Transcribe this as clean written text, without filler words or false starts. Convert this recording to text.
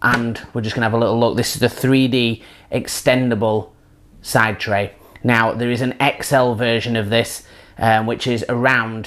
and we're just gonna have a little look. This is the 3D extendable side tray. Now there is an XL version of this which is around